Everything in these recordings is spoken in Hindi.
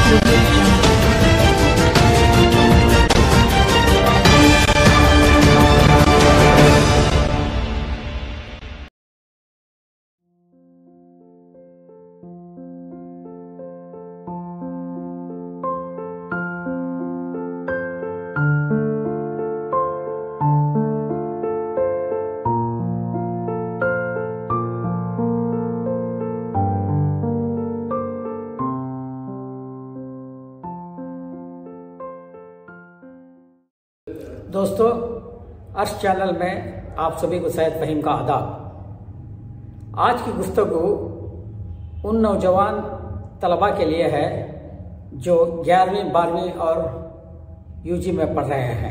दोस्तों, अर्श चैनल में आप सभी को सैयद फ़हीम का आदाब। आज की गुफ्तगू उन नौजवान तलबा के लिए है जो 11वीं 12वीं और यूजी में पढ़ रहे हैं।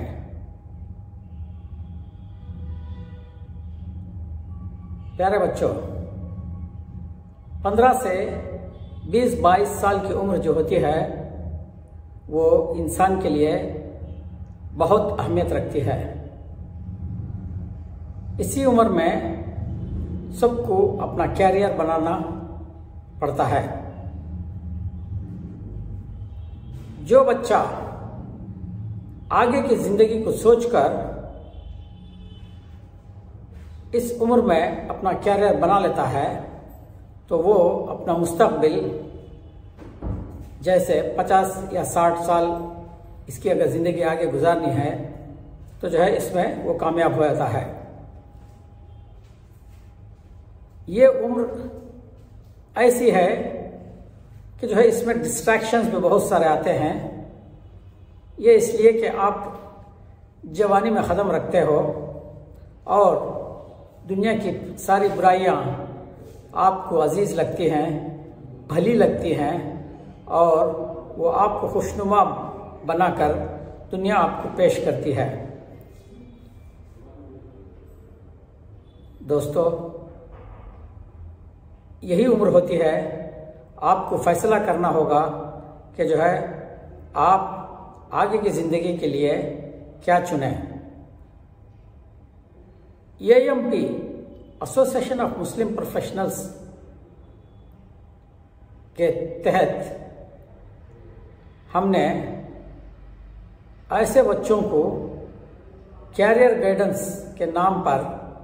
प्यारे बच्चों, 15 से 20-22 साल की उम्र जो होती है वो इंसान के लिए बहुत अहमियत रखती है। इसी उम्र में सबको अपना कैरियर बनाना पड़ता है। जो बच्चा आगे की जिंदगी को सोचकर इस उम्र में अपना कैरियर बना लेता है तो वो अपना मुस्तकबिल जैसे 50 या 60 साल इसकी अगर ज़िंदगी आगे गुजारनी है तो जो है इसमें वो कामयाब हो जाता है। ये उम्र ऐसी है कि जो है इसमें डिस्ट्रैक्शंस भी बहुत सारे आते हैं। ये इसलिए कि आप जवानी में कदम रखते हो और दुनिया की सारी बुराइयां आपको अजीज लगती हैं, भली लगती हैं और वो आपको खुशनुमा बनाकर दुनिया आपको पेश करती है। दोस्तों, यही उम्र होती है आपको फैसला करना होगा कि जो है आप आगे की जिंदगी के लिए क्या चुनें। AMP association of Muslim professionals के तहत हमने ऐसे बच्चों को कैरियर गाइडेंस के नाम पर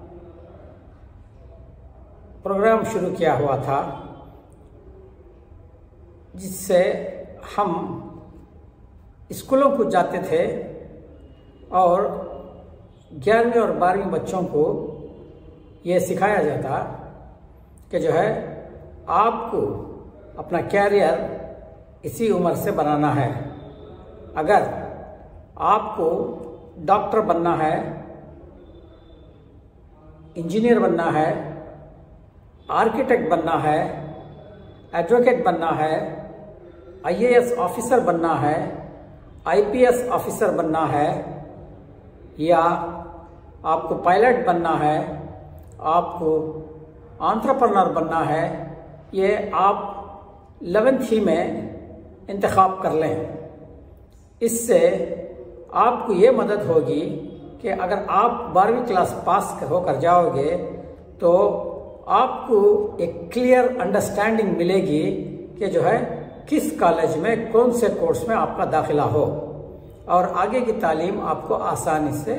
प्रोग्राम शुरू किया हुआ था, जिससे हम स्कूलों को जाते थे और 11वीं और 12वीं बच्चों को ये सिखाया जाता कि जो है आपको अपना कैरियर इसी उम्र से बनाना है। अगर आपको डॉक्टर बनना है, इंजीनियर बनना है, आर्किटेक्ट बनना है, एडवोकेट बनना है, IAS ऑफिसर बनना है, IPS ऑफिसर बनना है, या आपको पायलट बनना है, आपको एंटरप्रेन्योर बनना है, ये आप 11th ही में इंतखाब कर लें। इससे आपको ये मदद होगी कि अगर आप 12वीं क्लास पास होकर जाओगे तो आपको एक क्लियर अंडरस्टैंडिंग मिलेगी कि जो है किस कॉलेज में कौन से कोर्स में आपका दाखिला हो और आगे की तालीम आपको आसानी से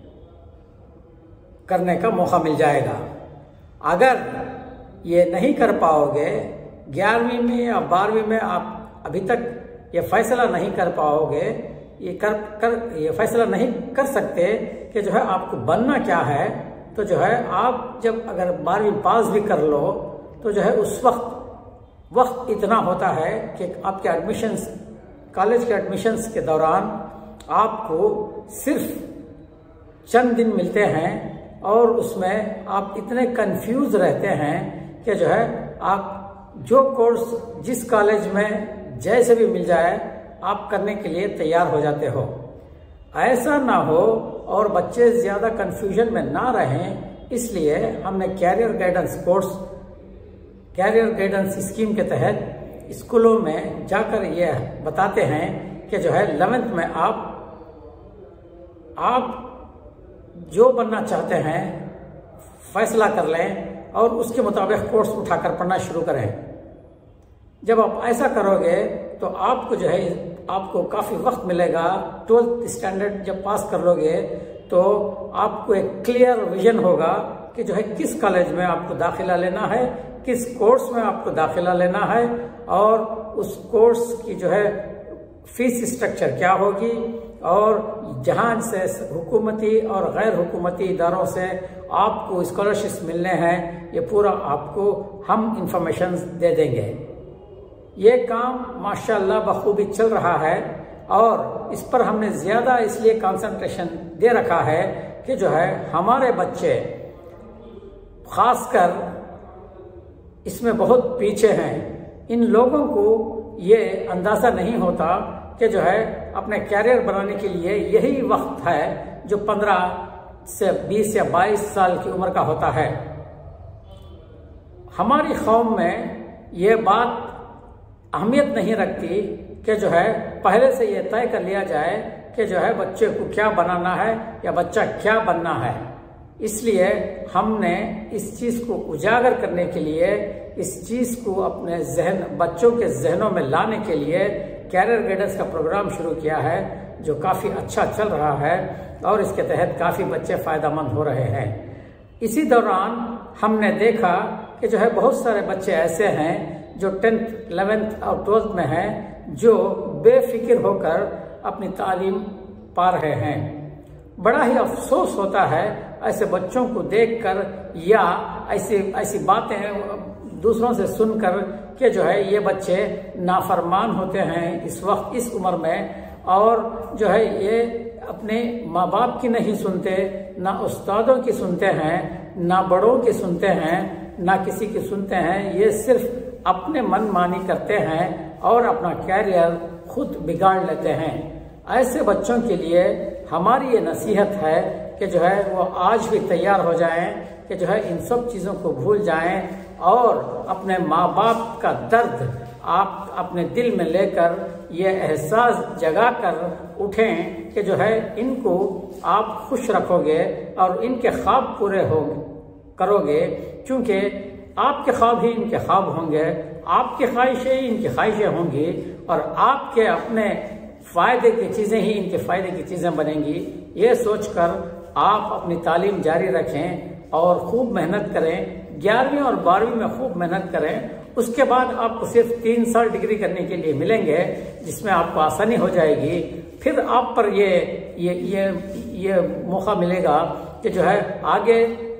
करने का मौका मिल जाएगा। अगर ये नहीं कर पाओगे, 11वीं में या 12वीं में आप अभी तक ये फैसला नहीं कर पाओगे, ये फैसला नहीं कर सकते कि जो है आपको बनना क्या है, तो जो है आप जब अगर 12वीं पास भी कर लो तो जो है उस वक्त इतना होता है कि आपके एडमिशन्स, कॉलेज के एडमिशन्स के दौरान आपको सिर्फ चंद दिन मिलते हैं और उसमें आप इतने कंफ्यूज रहते हैं कि जो है आप जो कोर्स जिस कॉलेज में जैसे भी मिल जाए आप करने के लिए तैयार हो जाते हो। ऐसा ना हो और बच्चे ज़्यादा कंफ्यूजन में ना रहें, इसलिए हमने कैरियर गाइडेंस स्कीम के तहत स्कूलों में जाकर ये बताते हैं कि जो है 11th में आप जो बनना चाहते हैं फैसला कर लें और उसके मुताबिक कोर्स उठाकर पढ़ना शुरू करें। जब आप ऐसा करोगे तो आपको जो है आपको काफ़ी वक्त मिलेगा। 12th स्टैंडर्ड जब पास कर लोगे तो आपको एक क्लियर विजन होगा कि जो है किस कॉलेज में आपको दाखिला लेना है, किस कोर्स में आपको दाखिला लेना है, और उस कोर्स की जो है फीस स्ट्रक्चर क्या होगी, और जहां से हुकूमती और गैर हुकूमती इदारों से आपको स्कॉलरशिप्स मिलने हैं, ये पूरा आपको हम इंफॉर्मेशन दे देंगे। ये काम माशाल्लाह बखूबी चल रहा है और इस पर हमने ज़्यादा इसलिए कंसंट्रेशन दे रखा है कि जो है हमारे बच्चे खासकर इसमें बहुत पीछे हैं। इन लोगों को ये अंदाज़ा नहीं होता कि जो है अपने कैरियर बनाने के लिए यही वक्त है जो 15 से 20 या 22 साल की उम्र का होता है। हमारी कौम में ये बात अहमियत नहीं रखती कि जो है पहले से ये तय कर लिया जाए कि जो है बच्चे को क्या बनाना है या बच्चा क्या बनना है। इसलिए हमने इस चीज़ को उजागर करने के लिए, इस चीज़ को अपने बच्चों के जहनों में लाने के लिए कैरियर गाइडेंस का प्रोग्राम शुरू किया है, जो काफ़ी अच्छा चल रहा है और इसके तहत काफ़ी बच्चे फ़ायदेमंद हो रहे हैं। इसी दौरान हमने देखा कि जो है बहुत सारे बच्चे ऐसे हैं जो 10th, 11th और 12th में हैं, जो बेफिक्र होकर अपनी तालीम पा रहे हैं। बड़ा ही अफसोस होता है ऐसे बच्चों को देखकर या ऐसी बातें दूसरों से सुनकर कि जो है ये बच्चे नाफरमान होते हैं इस वक्त, इस उम्र में, और जो है ये अपने माँ बाप की नहीं सुनते, ना उस्तादों की सुनते हैं, ना बड़ों की सुनते हैं, ना किसी की सुनते हैं। ये सिर्फ अपने मनमानी करते हैं और अपना कैरियर खुद बिगाड़ लेते हैं। ऐसे बच्चों के लिए हमारी ये नसीहत है कि जो है वो आज भी तैयार हो जाएं कि जो है इन सब चीज़ों को भूल जाएं और अपने माँ बाप का दर्द आप अपने दिल में लेकर ये एहसास जगा कर उठें कि जो है इनको आप खुश रखोगे और इनके ख्वाब पूरे करोगे, क्योंकि आपके ख्वाब ही इनके ख्वाब होंगे, आपकी ख्वाहिशें ही इनकी ख्वाहिशें होंगी, और आपके अपने फ़ायदे की चीज़ें ही इनके फ़ायदे की चीज़ें बनेंगी। ये सोचकर आप अपनी तालीम जारी रखें और खूब मेहनत करें। 11वीं और 12वीं में खूब मेहनत करें। उसके बाद आपको सिर्फ 3 साल डिग्री करने के लिए मिलेंगे, जिसमें आपको आसानी हो जाएगी। फिर आप पर ये मौका मिलेगा कि जो है आगे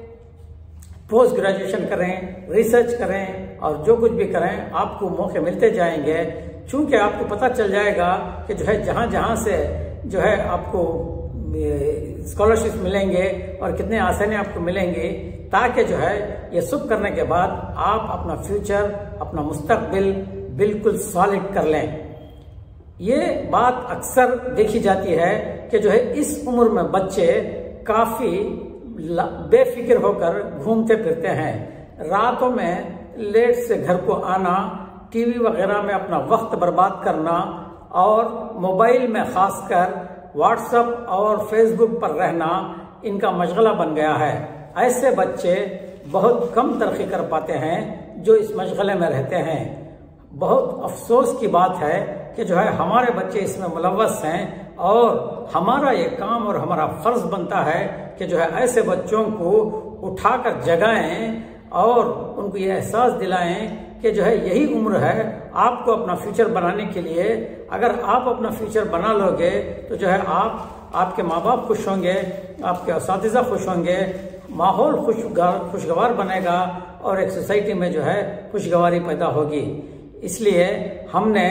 पोस्ट ग्रेजुएशन करें, रिसर्च करें और जो कुछ भी करें, आपको मौके मिलते जाएंगे। चूंकि आपको पता चल जाएगा कि जो है जहां से जो है आपको स्कॉलरशिप मिलेंगे और कितने आसानी आपको मिलेंगे, ताकि जो है ये सब करने के बाद आप अपना फ्यूचर, अपना मुस्तकबिल बिल्कुल सॉलिड कर लें। ये बात अक्सर देखी जाती है कि जो है इस उम्र में बच्चे काफ़ी बेफिक्र होकर घूमते फिरते हैं। रातों में लेट से घर को आना, टीवी वगैरह में अपना वक्त बर्बाद करना और मोबाइल में खासकर व्हाट्सएप और फेसबुक पर रहना इनका मशगला बन गया है। ऐसे बच्चे बहुत कम तरक्की कर पाते हैं जो इस मशगले में रहते हैं। बहुत अफसोस की बात है कि जो है हमारे बच्चे इसमें मुलव्वस हैं और हमारा ये काम और हमारा फर्ज बनता है कि जो है ऐसे बच्चों को उठाकर जगाएं और उनको ये एहसास दिलाएं कि जो है यही उम्र है आपको अपना फ्यूचर बनाने के लिए। अगर आप अपना फ्यूचर बना लोगे तो जो है आपके माँ बाप खुश होंगे, आपके असातिज़ा खुश होंगे, माहौल खुशगवार बनेगा और एक सोसाइटी में जो है खुशगवारी पैदा होगी। इसलिए हमने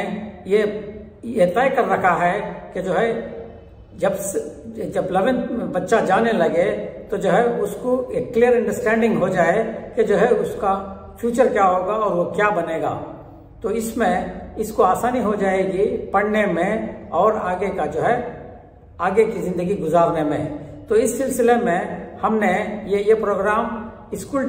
ये तय कर रखा है कि जो है जब 11th में बच्चा जाने लगे तो जो है उसको एक क्लियर अंडरस्टैंडिंग हो जाए कि जो है उसका फ्यूचर क्या होगा और वो क्या बनेगा। तो इसमें इसको आसानी हो जाएगी पढ़ने में और आगे का जो है आगे की ज़िंदगी गुजारने में। तो इस सिलसिले में हमने ये प्रोग्राम स्कूल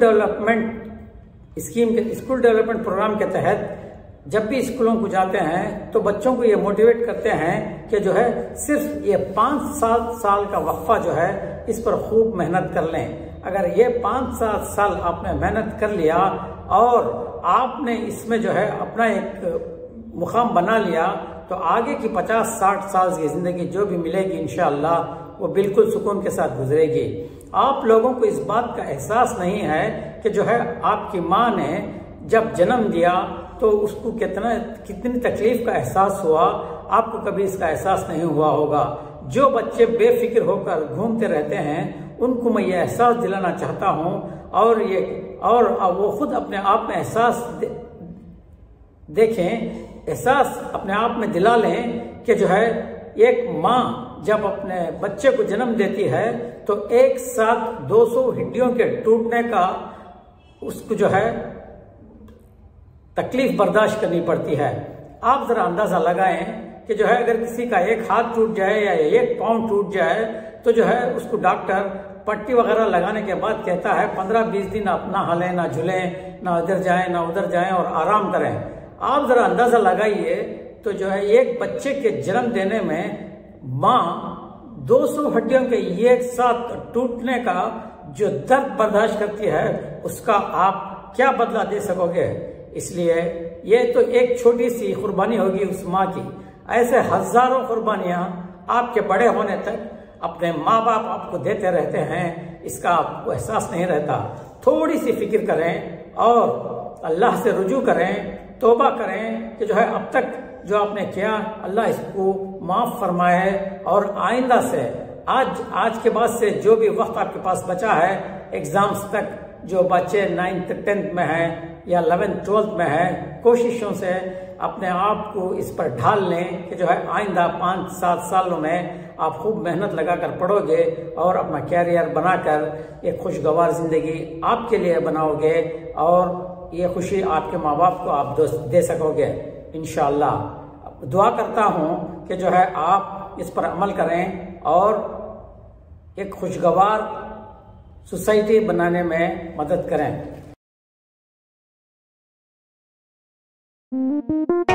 डेवलपमेंट प्रोग्राम के तहत जब भी स्कूलों को जाते हैं तो बच्चों को ये मोटिवेट करते हैं कि जो है सिर्फ ये 5-7 साल का वक्फा जो है इस पर खूब मेहनत कर लें। अगर ये 5-7 साल आपने मेहनत कर लिया और आपने इसमें जो है अपना एक मुकाम बना लिया तो आगे की 50-60 साल की जिंदगी जो भी मिलेगी इंशाअल्लाह वो बिल्कुल सुकून के साथ गुजरेगी। आप लोगों को इस बात का एहसास नहीं है कि जो है आपकी माँ ने जब जन्म दिया तो उसको कितनी तकलीफ का एहसास हुआ, आपको कभी इसका एहसास नहीं हुआ होगा। जो बच्चे बेफिक्र होकर घूमते रहते हैं उनको मैं ये एहसास दिलाना चाहता हूँ और वो खुद अपने आप में एहसास देखें, एहसास अपने आप में दिला लें कि जो है एक माँ जब अपने बच्चे को जन्म देती है तो एक साथ 200 हड्डियों के टूटने का उसको जो है तकलीफ बर्दाश्त करनी पड़ती है। आप जरा अंदाजा लगाएं कि जो है अगर किसी का एक हाथ टूट जाए या एक पाँव टूट जाए तो जो है उसको डॉक्टर पट्टी वगैरह लगाने के बाद कहता है 15-20 दिन आप ना हलें, ना झूलें, ना इधर जाएं, ना उधर जाएं और आराम करें। आप जरा अंदाजा लगाइए तो जो है एक बच्चे के जन्म देने में माँ 200 हड्डियों के एक साथ टूटने का जो दर्द बर्दाश्त करती है उसका आप क्या बदला दे सकोगे। इसलिए ये तो एक छोटी सी कुर्बानी होगी उस माँ की। ऐसे हजारों कुर्बानियां आपके बड़े होने तक अपने माँ बाप आपको देते रहते हैं, इसका आपको एहसास नहीं रहता। थोड़ी सी फिक्र करें और अल्लाह से रुजू करें, तौबा करें कि जो है अब तक जो आपने किया अल्लाह इसको माफ फरमाए और आइंदा से आज के बाद से जो भी वक्त आपके पास बचा है एग्जाम्स तक, जो बच्चे 9th 10th में हैं या 11th 12th में हैं, कोशिशों से अपने आप को इस पर ढाल लें कि जो है आइंदा 5-7 सालों में आप खूब मेहनत लगाकर पढ़ोगे और अपना कैरियर बनाकर एक खुशगवार जिंदगी आपके लिए बनाओगे और ये खुशी आपके माँ बाप को आप दे सकोगे इंशाअल्लाह। दुआ करता हूँ कि जो है आप इस पर अमल करें और एक खुशगवार सोसाइटी बनाने में मदद करें।